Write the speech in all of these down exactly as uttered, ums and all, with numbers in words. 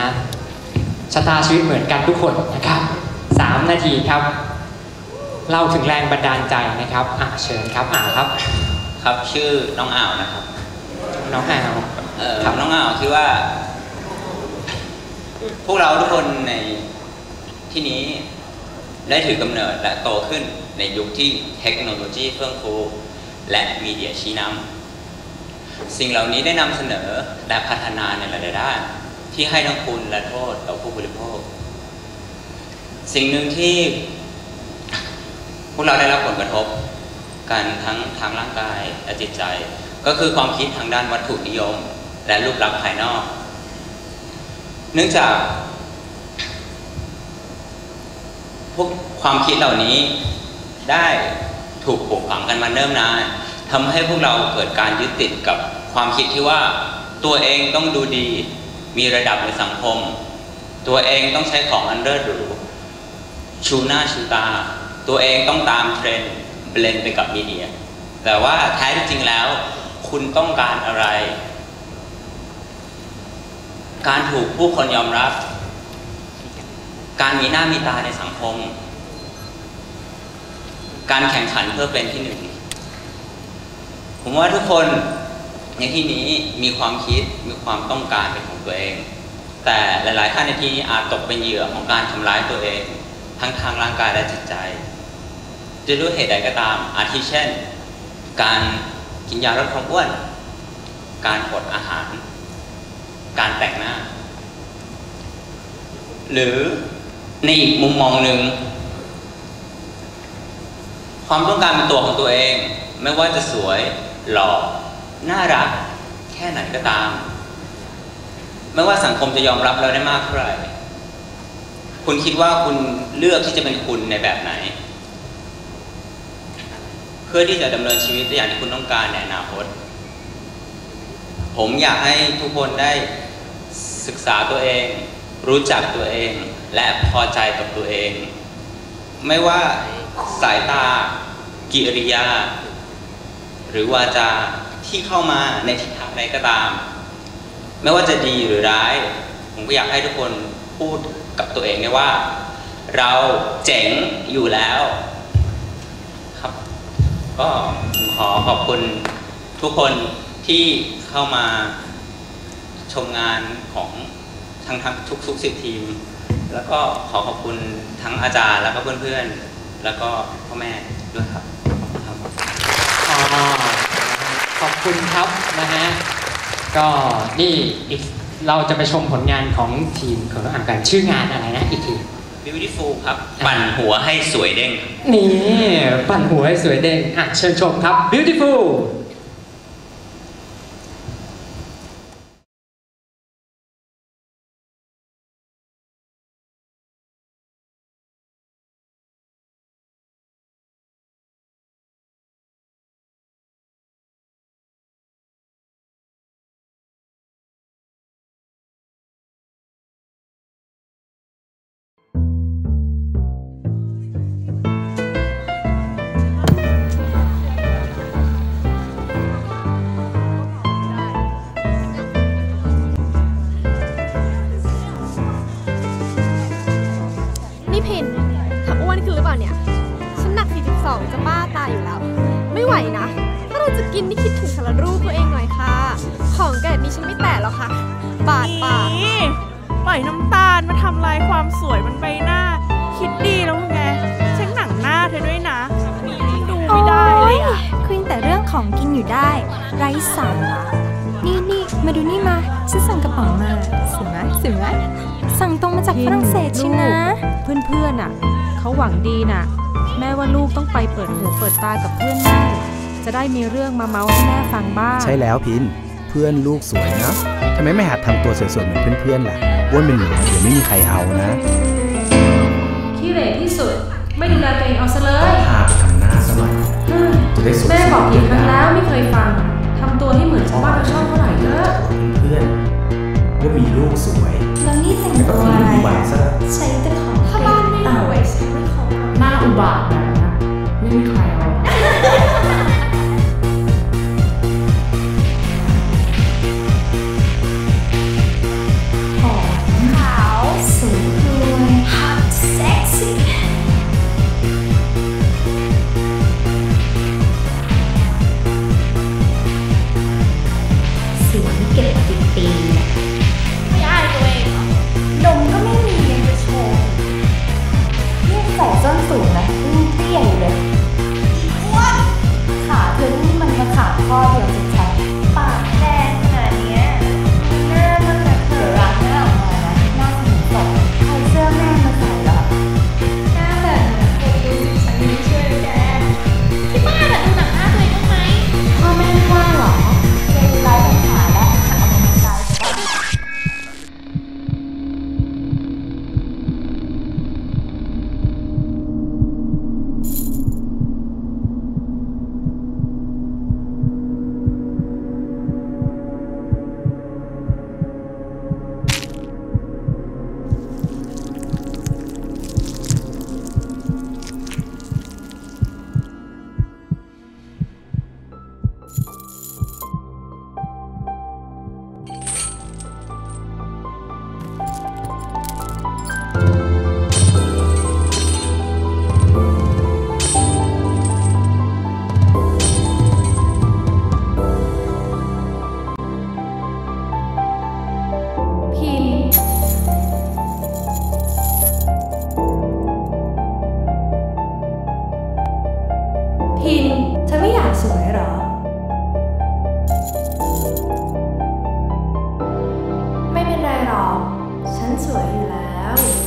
ะชะตาชีวิตเหมือนกันทุกคนนะครับสามนาทีครับเล่าถึงแรงบันดาลใจนะครับอ่ะเชิญครับอ่าวครับครับชื่อน้องอ่าวนะครับน้องอ่าวเอ่อน้องอ่าวคิดว่าพวกเราทุกคนในที่นี้ได้ถือกำเนิดและโตขึ้นในยุคที่เทคโนโลยีเฟื่องฟูและมีเดียชี้นำสิ่งเหล่านี้ได้นำเสนอและพัฒนาในหลายด้านที่ให้ทั้งคุณและโทษต่อผู้บริโภคสิ่งหนึ่งที่พวกเราได้รับผลกระทบกันทั้งทางร่างกายและจิตใจก็คือความคิดทางด้านวัตถุนิยมและรูปลักษณ์ภายนอกเนื่องจากพวกความคิดเหล่านี้ได้ถูกปลูกฝังกันมาเนิ่นนานทำให้พวกเราเกิดการยึดติดกับความคิดที่ว่าตัวเองต้องดูดีมีระดับในสังคมตัวเองต้องใช้ของอันเลิศหรูชูหน้าชูตาตัวเองต้องตามเทรนด์เบลนด์ไปกับมีเดียแต่ว่าแท้จริงแล้วคุณต้องการอะไรการถูกผู้คนยอมรับการมีหน้ามีตาในสังคมการแข่งขันเพื่อเป็นที่หนึ่งผมว่าทุกคนในที่นี้มีความคิดมีความต้องการเป็นของตัวเองแต่หลายๆท่านในที่นี้อาจตกเป็นเหยื่อของการทำร้ายตัวเองทั้งทางร่างกายและจิตใจจะด้วยเหตุใดก็ตามอาทิเช่นการกินยาลดความอ้วนการอดอาหารการแต่งหน้าหรือในอีกมุมมองหนึ่งความต้องการเป็นตัวของตัวเองไม่ว่าจะสวยหล่อน่ารักแค่ไหนก็ตามไม่ว่าสังคมจะยอมรับเราได้มากเท่าไหร่คุณคิดว่าคุณเลือกที่จะเป็นคุณในแบบไหนเพื่อที่จะดำเนินชีวิตอย่างที่คุณต้องการในอนาคตผมอยากให้ทุกคนได้ศึกษาตัวเองรู้จักตัวเองและพอใจกับตัวเองไม่ว่าสายตากิริยาหรือวาจาที่เข้ามาในทิศทางใดก็ตามไม่ว่าจะดีหรือร้ายผมก็อยากให้ทุกคนพูดกับตัวเองได้ว่าเราเจ๋งอยู่แล้วครับก็ผมขอขอบคุณทุกคนที่เข้ามาชมงานของทั้งทั้งทุกทุกสิบทีมแล้วก็ขอขอบคุณทั้งอาจารย์แล้วก็เพื่อนๆแล้วก็พ่อแม่ด้วยครับขอบคุณครับขอบคุณครับนะฮะก็นี่อีกเราจะไปชมผลงานของทีมของน้องอ่างกันชื่องานอะไรนะอีกที Beautiful ครับปั่นหัวให้สวยเด้งนี่ปั่นหัวให้สวยเด้งอ่ะเชิญชมครับ Beautiful จะบ้าตายอยู่แล้วไม่ไหวนะถ้าเราจะกินนี่คิดถึงสารรูปตัวเองหน่อยค่ะของแกนี้ฉันไม่แตะหรอกค่ะบาดปากปล่อยน้ำตาลมาทำลายความสวยมันใบหน้าคิดดีแล้วไงเช็คหนังหน้าเธอด้วยนะดูไม่ได้เลยอ่ะคุยแต่เรื่องของกินอยู่ได้ไร้สาระนี่นี่มาดูนี่มาฉันสั่งกระป๋องมาสวยไหมสวยไหมสั่งตรงมาจากฝรั่งเศสชินะเพื่อนๆอ่ะเขาหวังดีน่ะแม่ว่าลูกต้องไปเปิดหูเปิดตากับเพื่อนแม่จะได้มีเรื่องมาเมาให้แม่ฟังบ้างใช่แล้วพินเพื่อนลูกสวยนะทำไมไม่หัดทำตัวสวยๆเหมือนเพื่อนๆล่ะอ้วนเป็นหนูเดี๋ยวไม่มีใครเอานะขี้เหร่ที่สุดไม่ดูแลตัวเองเอาซะเลยพาไปทำหน้าซะหน่อยจะได้สวยแม่บอกกี่ครั้งแล้วไม่เคยฟังทำตัวให้เหมือนชาวบ้านชาวช่องเท่าไหร่เถอะเพื่อนว่ามีลูกสวยแล้วนี่แต่งตัวอะไรใช้แต่ของถ้าบ้านไม่รวยใช้ไม่ของหน้าอุบาทแบบนี้ไม่มีใครเอาหอมอก ฉันสวยอยู่แล้ว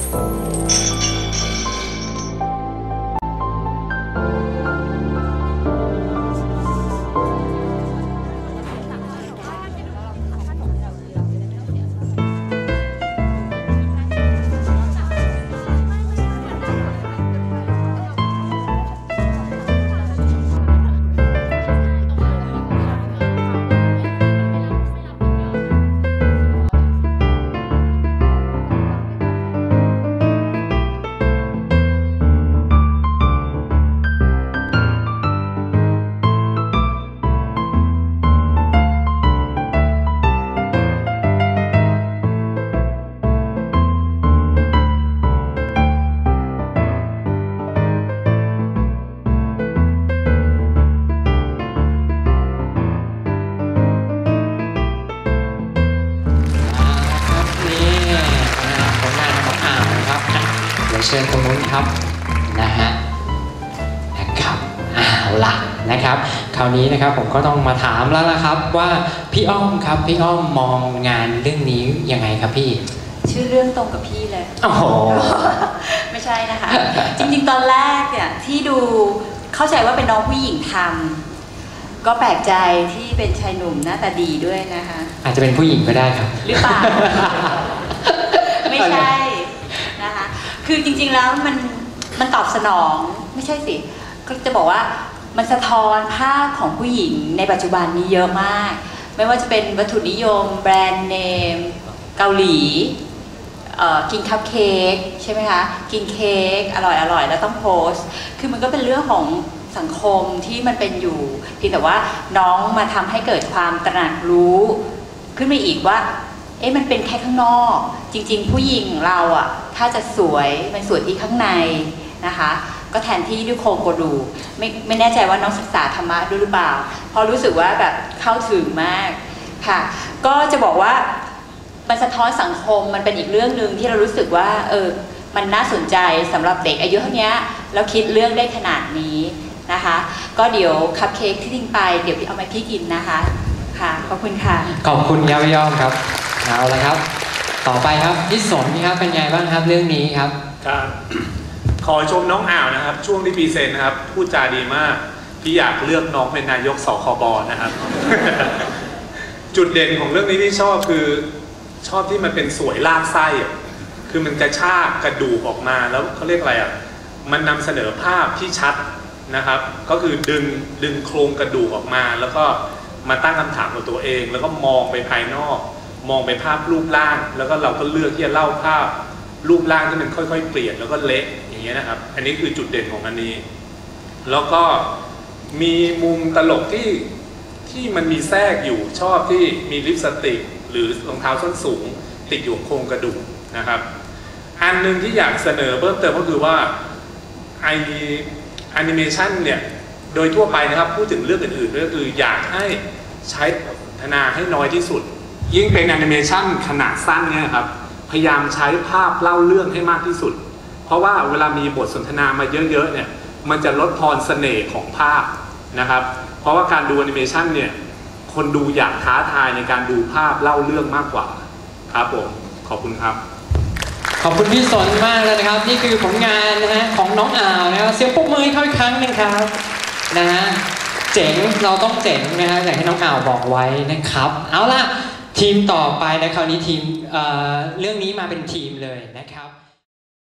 เชิญตรงนู้นครับนะฮะนะครับเอาละนะครับคราวนี้นะครับผมก็ต้องมาถามแล้วละครับว่าพี่อ้อมครับพี่อ้อมมองงานเรื่องนี้ยังไงครับพี่ชื่อเรื่องตรงกับพี่เลยโอ้โหไม่ใช่นะคะจริงๆตอนแรกเนี่ยที่ดูเข้าใจว่าเป็นน้องผู้หญิงทำก็แปลกใจที่เป็นชายหนุ่มหน้าตาดีด้วยนะคะอาจจะเป็นผู้หญิงก็ได้ครับหรือเปล่า ไม่ใช่นะคะคือจริงๆแล้วมันมันตอบสนองไม่ใช่สิก็จะบอกว่ามันสะท้อนภาพของผู้หญิงในปัจจุบันนี้เยอะมากไม่ว่าจะเป็นวัตถุนิยมแบรนด์เนมเกาหลีกินคัพเค้กใช่ไหมคะกินเค้กอร่อยอร่อยแล้วต้องโพสคือมันก็เป็นเรื่องของสังคมที่มันเป็นอยู่เพียงแต่ว่าน้องมาทำให้เกิดความตระหนักรู้ขึ้นมาอีกว่าเอ๊ะมันเป็นแค่ข้างนอกจริงๆผู้หญิงเราอ่ะถ้าจะสวยมันสวยที่ข้างในนะคะก็แทนที่ด้วยโครงกระดูกไม่ไม่แน่ใจว่าน้องศึกษาธรรมะด้วยหรือเปล่าเพราะรู้สึกว่าแบบเข้าถึงมากค่ะก็จะบอกว่ามันสะท้อนสังคมมันเป็นอีกเรื่องหนึ่งที่เรารู้สึกว่าเออมันน่าสนใจสำหรับเด็กอายุเท่านี้แล้วคิดเรื่องได้ขนาดนี้นะคะก็เดี๋ยวคัพเค้กที่ทิ้งไปเดี๋ยวพี่เอามาพี่กินนะคะค่ะขอบคุณค่ะขอบคุณครับพี่ย่อมครับเอาละครับต่อไปครับพี่สนครับเป็นไงบ้างครับเรื่องนี้ครับครับขอชมน้องอ่าวนะครับช่วงที่พรีเซนต์นะครับพูดจาดีมากพี่อยากเลือกน้องเป็นนายกสคบนะครับ จุดเด่นของเรื่องนี้ที่ชอบคือชอบที่มันเป็นสวยลากไส้คือมันกระชากกระดูกออกมาแล้วเขาเรียกอะไรอ่ะมันนำเสนอภาพที่ชัดนะครับก็คือดึงดึงโครงกระดูกออกมาแล้วก็มาตั้งคำถามกับตัวเองแล้วก็มองไปภายนอกมองไปภาพรูปร่างแล้วก็เราก็เลือกที่จะเล่าภาพรูปร่างที่มันค่อยๆเปลี่ยนแล้วก็เละอย่างเงี้ยนะครับอันนี้คือจุดเด่นของอันนี้แล้วก็มีมุมตลกที่ที่มันมีแทรกอยู่ชอบที่มีลิปสติกหรือรองเท้าส้นสูงติดอยู่โครงกระดูกนะครับอันนึงที่อยากเสนอเพิ่มเติมก็คือว่าไอแอนิเมชันเนี่ยโดยทั่วไปนะครับพูดถึงเรื่องอื่นๆก็คืออยากให้ใช้บทสนทนาให้น้อยที่สุดยิ่งเป็นแอนิเมชันขนาดสั้นเนี่ยครับพยายามใช้ภาพเล่าเรื่องให้มากที่สุดเพราะว่าเวลามีบทสนทนามาเยอะๆเนี่ยมันจะลดทอนเสน่ห์ของภาพนะครับเพราะว่าการดูแอนิเมชันเนี่ยคนดูอยากท้าทายในการดูภาพเล่าเรื่องมากกว่าครับผมขอบคุณครับขอบคุณพี่สนมากเลยนะครับนี่คือผลงานนะฮะของน้องอ่าวนะครับเสียงปรบมือให้เขาอีกครั้งหนึ่งครับนะฮะเจ๋งเราต้องเจ๋งนะฮะอย่างที่น้องอ่าวบอกไว้นะครับเอาล่ะทีมต่อไปนะคราวนี้ทีม เอ่อ เรื่องนี้มาเป็นทีมเลยนะครับ